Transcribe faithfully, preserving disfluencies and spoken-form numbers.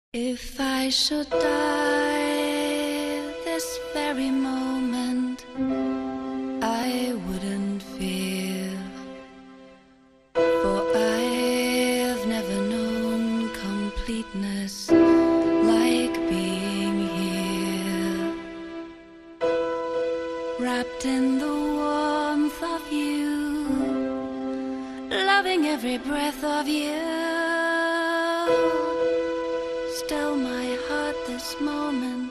If I should die this very moment, I wouldn't fear, for I've never known completeness like being here, wrapped in the warmth of you, loving every breath of you. Still my heart this moment